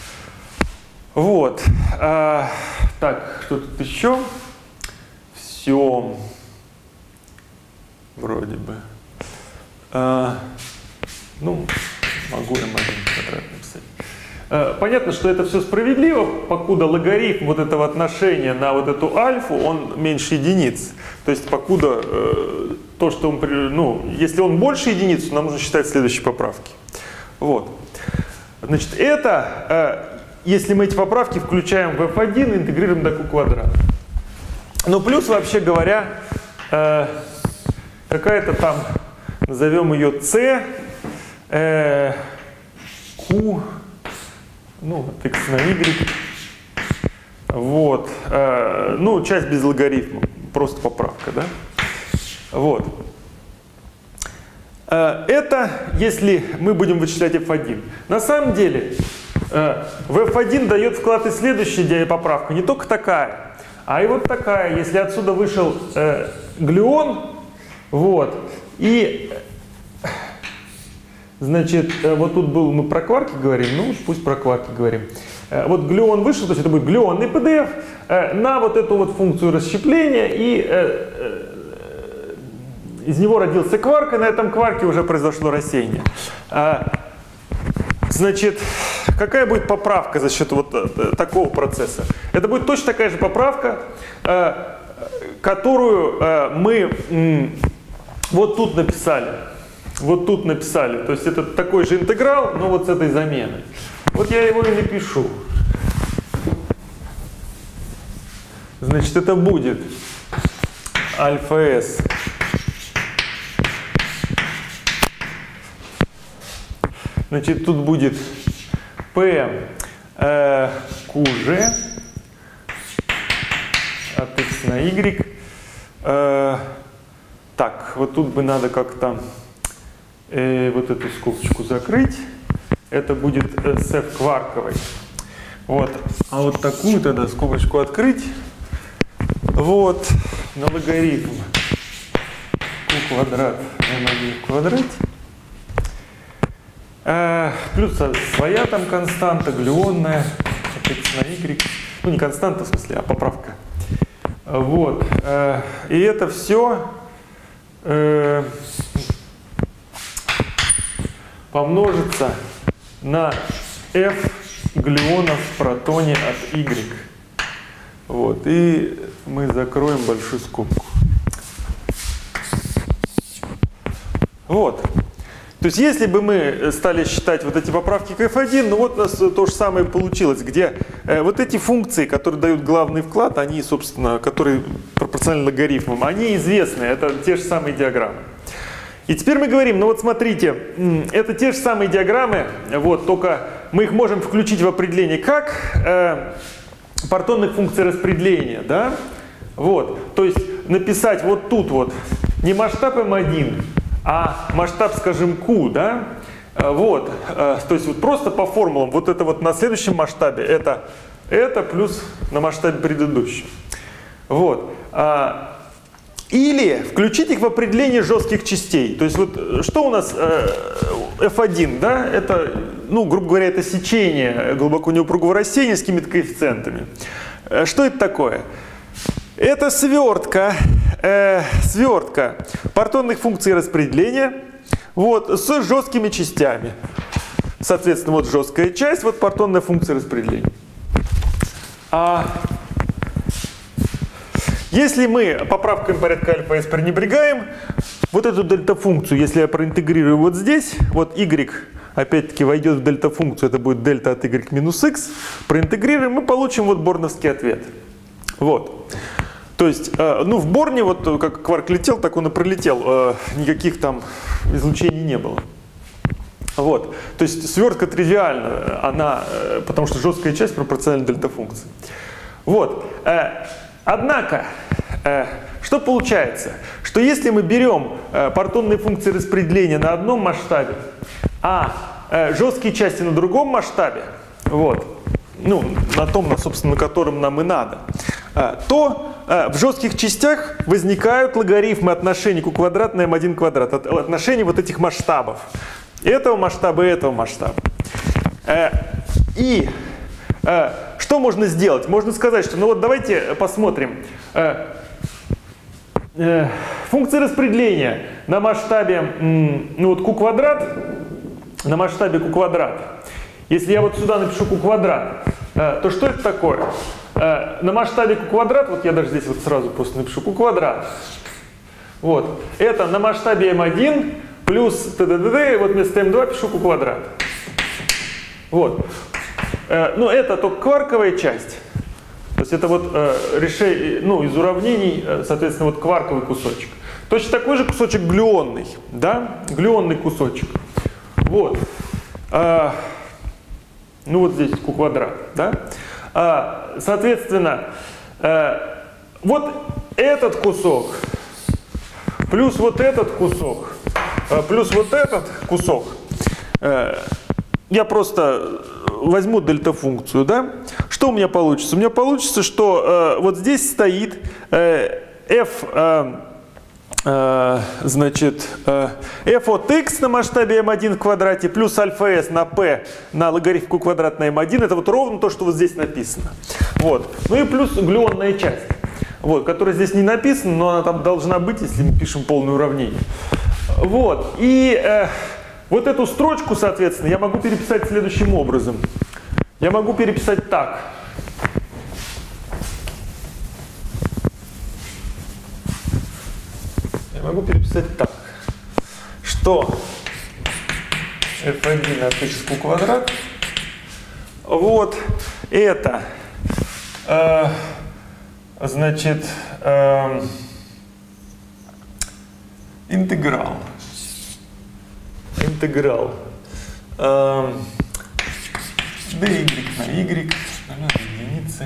Вот. Так, что тут еще? Все. Вроде бы. Ну, могу m1 квадрат написать. Понятно, что это все справедливо, покуда логарифм вот этого отношения на вот эту альфу, он меньше единиц. То есть покуда то, что он, ну, если он больше единиц, нам нужно считать следующие поправки. Вот. Значит, это, если мы эти поправки включаем в f1, интегрируем до q квадрат. Ну, плюс, вообще говоря, какая-то там, назовем ее c, q, ну, от x на y. Вот. Ну, часть без логарифма, просто поправка, да? Вот. Это если мы будем вычислять f1. На самом деле, в f1 дает вклад и следующая поправка, не только такая, а и вот такая. Если отсюда вышел глюон, вот, и, значит, вот тут был, мы про кварки говорим, ну пусть про кварки говорим. Вот глюон вышел, то есть это будет глюонный PDF на вот эту вот функцию расщепления, и из него родился кварк, и на этом кварке уже произошло рассеяние. Значит, какая будет поправка за счет вот такого процесса? Это будет точно такая же поправка, которую мы вот тут написали. Вот тут написали. То есть это такой же интеграл, но вот с этой заменой. Вот я его и напишу. Значит, это будет альфа s Значит, тут будет p qg от x на y. Так, вот тут бы надо как-то вот эту скобочку закрыть. Это будет с f кварковой. Вот. А вот такую тогда скобочку открыть. Вот. На логарифм q квадрат m1 в квадрате. Плюс своя там константа, глюонная, на y. Ну, не константа, в смысле, а поправка. Вот. И это все помножится на f глюонов в протоне от y. Вот. И мы закроем большую скобку. Вот. То есть, если бы мы стали считать вот эти поправки к f1, ну вот у нас то же самое получилось, где вот эти функции, которые дают главный вклад, они, собственно, которые пропорциональны логарифмам, они известны, это те же самые диаграммы. И теперь мы говорим, ну вот смотрите, это те же самые диаграммы, вот, только мы их можем включить в определение как партонных функций распределения, да? Вот, то есть написать вот тут вот не масштаб m1, а масштаб, скажем, Q, да? Вот, то есть вот просто по формулам, вот это вот на следующем масштабе, это плюс на масштабе предыдущем. Вот. Или включить их в определение жестких частей. То есть вот что у нас F1, да? Это, ну, грубо говоря, это сечение глубоко неупругого растения с какими-то коэффициентами. Что это такое? Это свертка партонных функций распределения, вот, с жесткими частями. Соответственно, вот жесткая часть, вот партонная функция распределения. Если мы поправками порядка альфа s пренебрегаем, вот эту дельта-функцию, если я проинтегрирую вот здесь, вот y опять-таки войдет в дельта-функцию, это будет дельта от y минус x, проинтегрируем, мы получим вот борновский ответ. Вот. То есть, ну, в Борне, вот как кварк летел, так он и пролетел, никаких там излучений не было. Вот. То есть свертка тривиальна, она, потому что жесткая часть пропорциональна дельта-функции. Вот. Однако, что получается? Что если мы берем партонные функции распределения на одном масштабе, а жесткие части на другом масштабе, вот, ну, на том, собственно, на котором нам и надо, то в жестких частях возникают логарифмы отношений q квадрат на m1 квадрат, отношений вот этих масштабов. Этого масштаба и этого масштаба. И что можно сделать? Можно сказать, что, ну вот давайте посмотрим. Функция распределения на масштабе, ну вот q квадрат, на масштабе q квадрат. Если я вот сюда напишу q квадрат, то что это такое? На масштабе q квадрат, вот я даже здесь вот сразу просто напишу q квадрат. Вот. Это на масштабе m1 плюс т.д. вот вместо m2 пишу q квадрат. Вот. Ну, это только кварковая часть. То есть это вот решение, ну, из уравнений, соответственно, вот кварковый кусочек. Точно такой же кусочек глюонный, да? Глюонный кусочек. Вот. Ну, вот здесь q квадрат, да? Соответственно, вот этот кусок плюс вот этот кусок плюс вот этот кусок, я просто возьму дельта-функцию, да? Что у меня получится? У меня получится, что вот здесь стоит f, значит, f от x на масштабе m1 в квадрате плюс альфа s на p на логарифм q квадрат на m1. Это вот ровно то, что вот здесь написано. Вот. Ну и плюс глюонная часть, вот, которая здесь не написана, но она там должна быть, если мы пишем полное уравнение. Вот. И вот эту строчку, соответственно, я могу переписать следующим образом. Я могу переписать так. Я могу переписать так, что f1 от x q квадрат, вот это, значит, интеграл dy на y, единицы,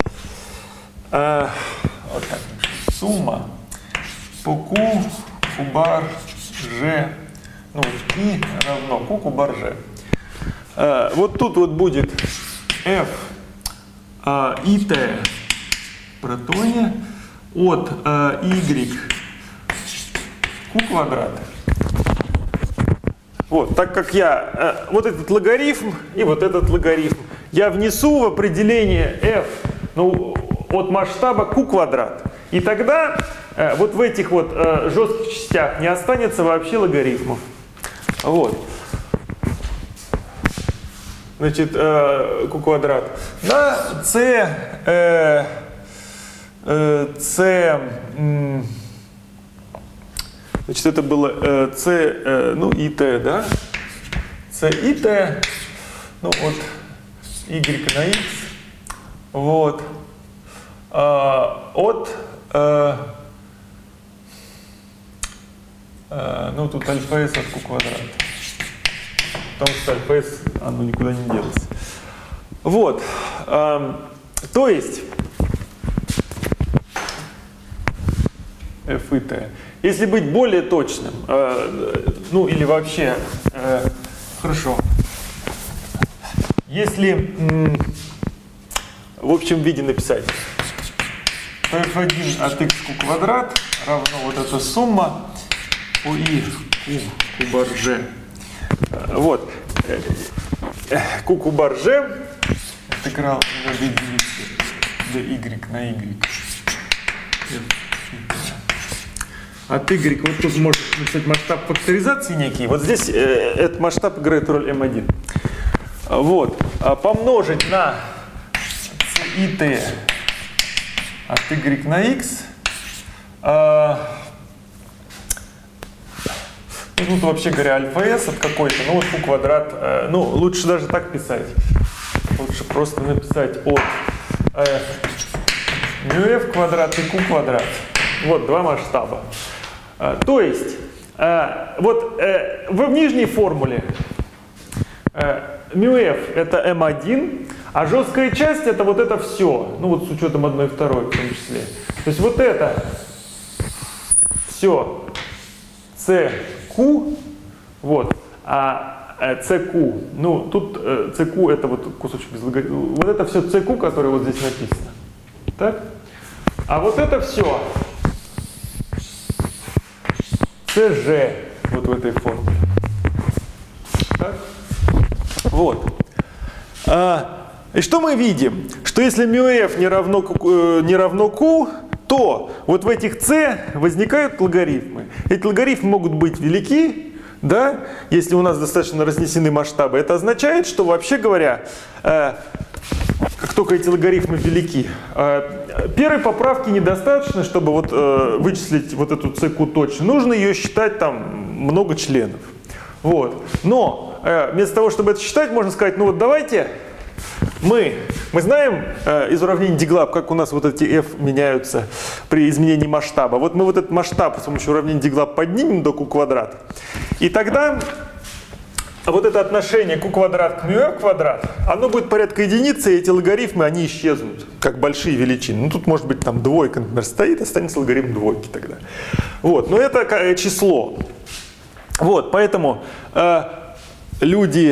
вот так, сумма по q бар g, ну, и равно q бар g. Вот тут вот будет f it протоне от y q квадрат Вот, так как я вот этот логарифм и вот этот логарифм я внесу в определение f, ну, от масштаба q квадрат. И тогда вот в этих вот жестких частях не останется вообще логарифмов. Вот. Значит, q квадрат. На c, значит, это было c, ну, и t, да? c и t, ну, от y на x, вот, от, ну, тут альфа s от q квадрат, потому что альфа s, оно никуда не делось. Вот, то есть, f и t. Если быть более точным, ну или вообще, хорошо, если в общем виде написать f1 от x квадрат равно вот эта сумма по i q бар g. Вот, q бар g интеграл dy на y. От y, вот тут можно написать масштаб факторизации некий. Вот здесь этот масштаб играет роль m1. Вот. Помножить на c и t от y на x. Ну, тут вообще говоря альфа s от какой-то, ну вот q квадрат. Ну, лучше даже так писать. Лучше просто написать от μf квадрат и q квадрат. Вот два масштаба. То есть, вот в нижней формуле μf это m1, а жесткая часть это вот это все. Ну вот с учетом 1 и 2 в том числе. То есть вот это все CQ, вот, а CQ, ну тут CQ это вот кусочек без логарифма. Вот это все CQ, которое вот здесь написано. Так? А вот это все CG вот в этой формуле. Так? Вот. И что мы видим? Что если μf не равно q, то вот в этих c возникают логарифмы. Эти логарифмы могут быть велики, да, если у нас достаточно разнесены масштабы. Это означает, что вообще говоря, как только эти логарифмы велики, первой поправки недостаточно, чтобы вот, вычислить вот эту CQ точно. Нужно ее считать там много членов. Вот. Но вместо того, чтобы это считать, можно сказать, ну вот давайте мы знаем из уравнений Диглаб, как у нас вот эти f меняются при изменении масштаба. Вот мы вот этот масштаб с помощью уравнения Диглаб поднимем до q квадрат. И тогда вот это отношение q квадрат к μf квадрат, оно будет порядка единицы, и эти логарифмы, они исчезнут, как большие величины. Ну тут может быть там двойка, например, стоит, останется логарифм двойки тогда. Вот, но это число. Вот, поэтому люди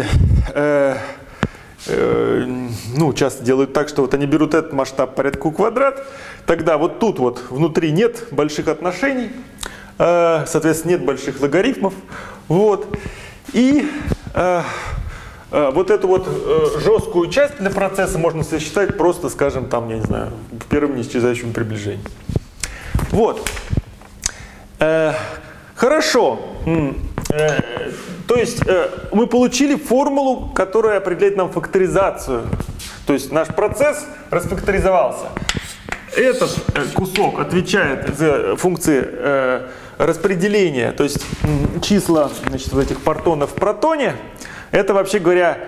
ну, часто делают так, что вот они берут этот масштаб порядка q квадрат, тогда вот тут вот внутри нет больших отношений, соответственно, нет больших логарифмов. Вот. И вот эту вот жесткую часть для процесса можно сосчитать просто, скажем, там, я не знаю, в первом неисчезающем приближении. Вот. Хорошо. То есть мы получили формулу, которая определяет нам факторизацию. То есть наш процесс расфакторизовался. Этот кусок отвечает за функции распределения, то есть числа, значит, вот этих партонов в протоне. Это, вообще говоря,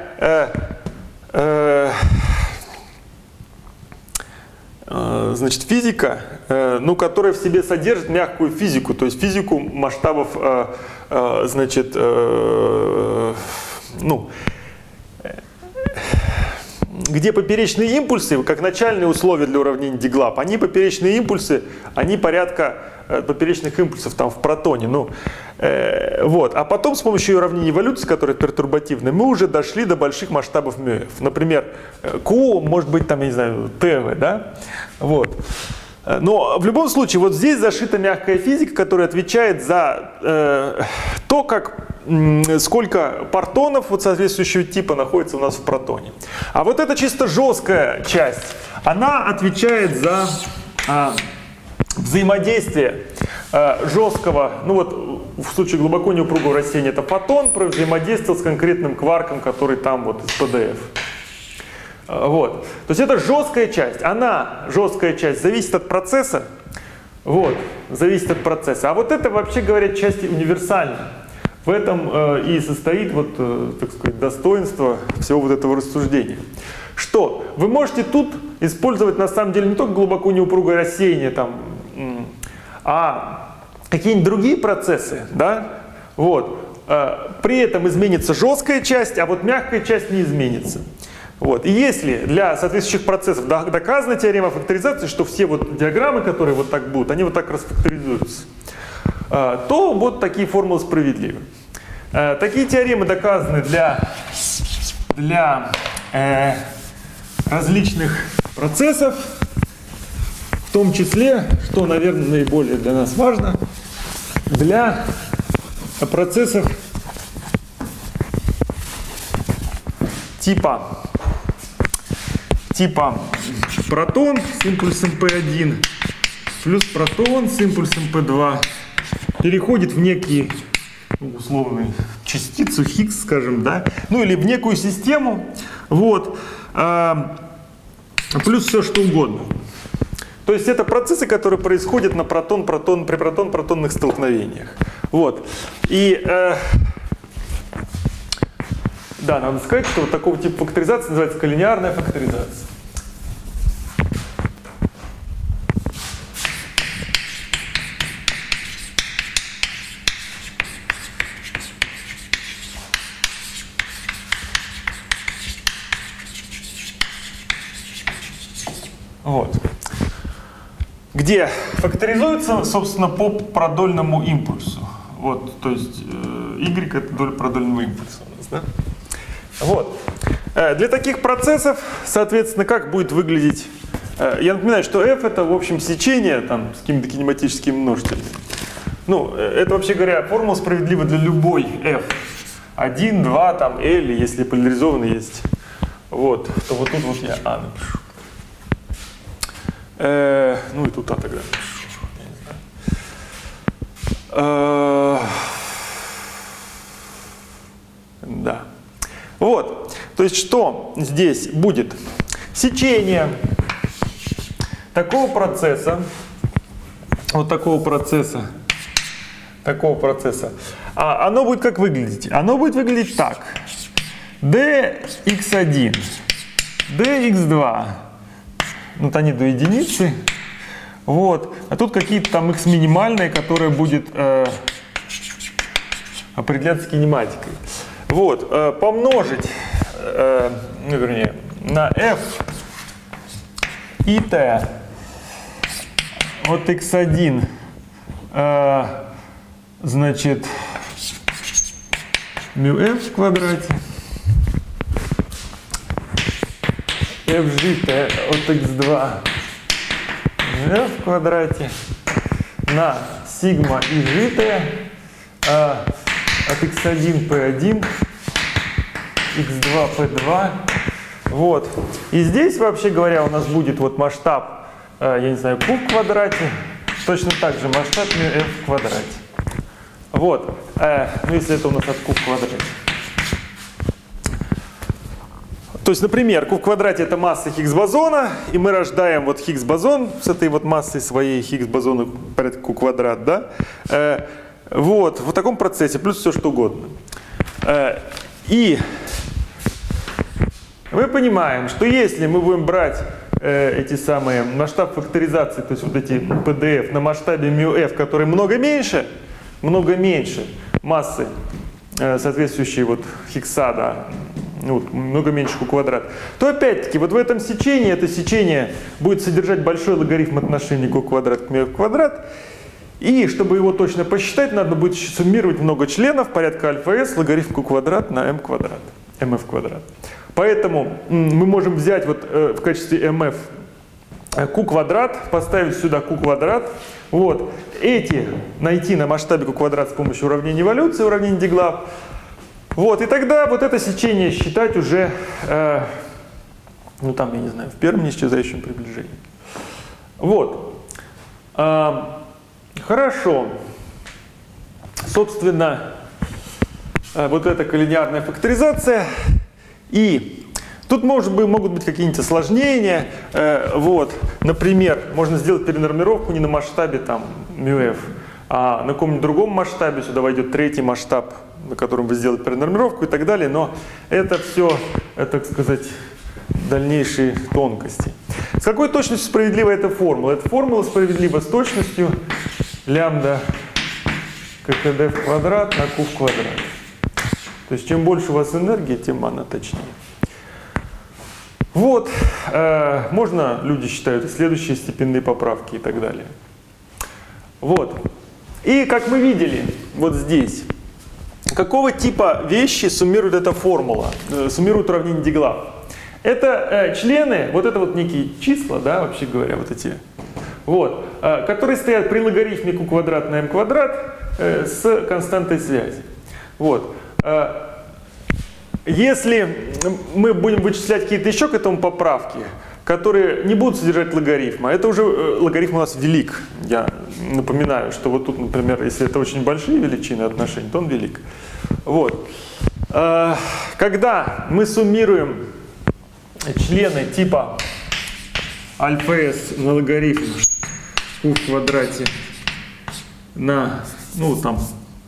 значит, физика, ну, которая в себе содержит мягкую физику, то есть физику масштабов, значит, ну, где поперечные импульсы, как начальные условия для уравнения Диглаб, они поперечные импульсы, они порядка поперечных импульсов там в протоне. Ну, вот. А потом с помощью уравнения эволюции, которое пертурбативное, мы уже дошли до больших масштабов μf. Например, Q может быть там, я не знаю, ТВ, да? Вот. Но в любом случае, вот здесь зашита мягкая физика, которая отвечает за то, сколько партонов вот соответствующего типа находится у нас в протоне. А вот эта чисто жесткая часть, она отвечает за взаимодействие жесткого, ну вот в случае глубоко неупругого растения это фотон, взаимодействовал с конкретным кварком, который там вот из ПДФ. Вот. То есть это жесткая часть. Жесткая часть, зависит от процесса. Вот, зависит от процесса. А вот это, вообще говоря, часть универсальна. В этом и состоит, вот, так сказать, достоинство всего вот этого рассуждения. Что вы можете тут использовать на самом деле не только глубоко неупругое рассеяние, там, а какие-нибудь другие процессы, да? Вот. При этом изменится жесткая часть, а вот мягкая часть не изменится. Вот. И если для соответствующих процессов доказана теорема факторизации, что все вот диаграммы, которые вот так будут, они вот так расфакторизуются, то вот такие формулы справедливы. Такие теоремы доказаны для различных процессов, в том числе, что, наверное, наиболее для нас важно, для процессов типа протон с импульсом P1 плюс протон с импульсом P2 переходит в некие условную частицу Хиггс, скажем, да, ну или в некую систему, вот, плюс все что угодно. То есть это процессы, которые происходят на при протон-протонных столкновениях. Вот. И да, надо сказать, что вот такого типа факторизации называется коллинеарная факторизация. Вот. Где факторизуется, собственно, по продольному импульсу. Вот, то есть y это доля продольного импульса у нас, да? Вот. Для таких процессов, соответственно, как будет выглядеть... Я напоминаю, что f это, в общем, сечение там, с какими-то кинематическими множителями. Ну, это, вообще говоря, формула справедлива для любой f. 1, 2, там, L, если поляризованный есть. Вот, то вот тут вот я А напишу. Ну и тут А тогда напишу. Да. Вот. То есть что здесь будет? Сечение такого процесса, вот такого процесса, оно будет как выглядеть? Оно будет выглядеть так. dx1, dx2, вот они до единицы, вот, а тут какие-то там x минимальные, которые будет определяться кинематикой. Вот, помножить, ну, вернее, на f и t, вот x1, значит, μf в квадрате, fgt от x2 f в квадрате на сигма и gt от x1 p1 x2 p2. Вот. И здесь, вообще говоря, у нас будет вот масштаб, я не знаю, q в квадрате, точно так же масштаб μf в квадрате. Вот. Ну, если это у нас от q в квадрате. То есть, например, q в квадрате это масса Хиггс-бозона, и мы рождаем вот Хиггс-бозон с этой вот массой своей Хиггс-бозона порядка q квадрат, да? Вот, в таком процессе, плюс все что угодно. И мы понимаем, что если мы будем брать эти самые масштаб факторизации, то есть вот эти PDF на масштабе μf, который много меньше массы, соответствующей вот Хиггса, да, ну, много меньше q квадрат, то опять-таки вот в этом сечении, это сечение будет содержать большой логарифм отношения q квадрат к μf квадрат. И чтобы его точно посчитать, надо будет суммировать много членов порядка альфа-s, логарифм q квадрат на m квадрат, mf квадрат. Поэтому мы можем взять вот в качестве mf q квадрат, поставить сюда q квадрат. Вот. Эти найти на масштабе q квадрат с помощью уравнения эволюции, уравнения Деглав. Вот. И тогда вот это сечение считать уже, ну там, я не знаю, в первом неисчезающем приближении. Вот. Хорошо. Собственно, вот эта коллинеарная факторизация. И тут могут быть какие-нибудь осложнения. Вот. Например, можно сделать перенормировку не на масштабе там μf, а на каком-нибудь другом масштабе. Сюда войдет третий масштаб, на котором вы сделаете перенормировку и так далее. Но это все, так сказать, дальнейшие тонкости. С какой точностью справедлива эта формула? Эта формула справедлива с точностью лямбда ККД в квадрат на Q в квадрат. То есть чем больше у вас энергии, тем она точнее. Вот. Можно, люди считают, следующие степенные поправки и так далее. Вот. И как мы видели, вот здесь, какого типа вещи суммирует эта формула, суммирует уравнение Деглав? Это члены, вот это вот некие числа, да, вообще говоря, вот эти, вот, которые стоят при логарифме q квадрат на m квадрат с константой связи. Вот. Если мы будем вычислять какие-то еще к этому поправки, которые не будут содержать логарифма, это уже логарифм у нас велик. Я напоминаю, что вот тут, например, если это очень большие величины отношений, то он велик. Вот. Когда мы суммируем члены типа альфа-s на логарифм q в квадрате на, ну там,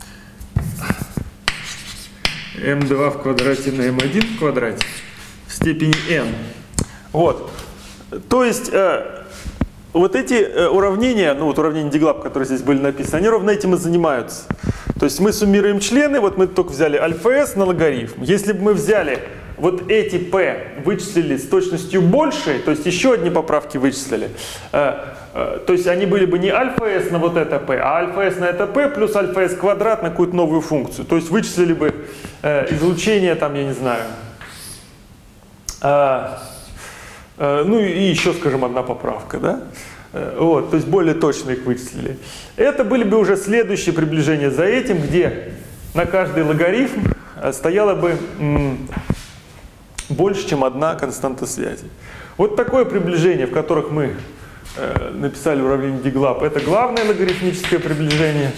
m2 в квадрате на m1 в квадрате в степени n. Вот. То есть вот эти уравнения, ну вот уравнения Деглав, которые здесь были написаны, они ровно этим и занимаются. То есть мы суммируем члены, вот мы только взяли альфа-s на логарифм. Если бы мы взяли вот эти p, вычислили с точностью большей, то есть еще одни поправки вычислили, то есть они были бы не альфа-s на вот это p, а альфа-s на это p плюс альфа-s квадрат на какую-то новую функцию. То есть вычислили бы излучение, там, я не знаю, ну и еще, скажем, одна поправка, да? Вот, то есть более точно их вычислили. Это были бы уже следующие приближения за этим, где на каждый логарифм стояла бы больше, чем одна константа связи. Вот такое приближение, в которых мы написали уравнение Деглав, это главное логарифмическое приближение.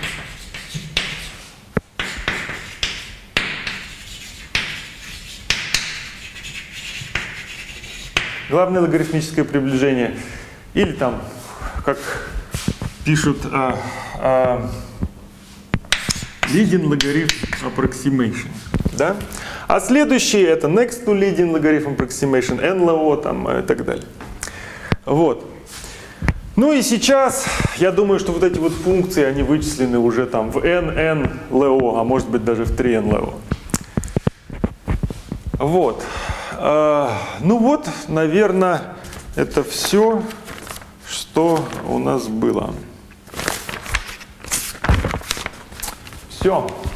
Главное логарифмическое приближение. Или там, как пишут, leading logarithm approximation. Да? А следующие это next to leading logarithm approximation, NLO там, и так далее. Вот. Ну и сейчас, я думаю, что вот эти вот функции, они вычислены уже там в NLO, а может быть даже в 3NLO. Вот. Ну вот, наверное, это все, что у нас было. Все.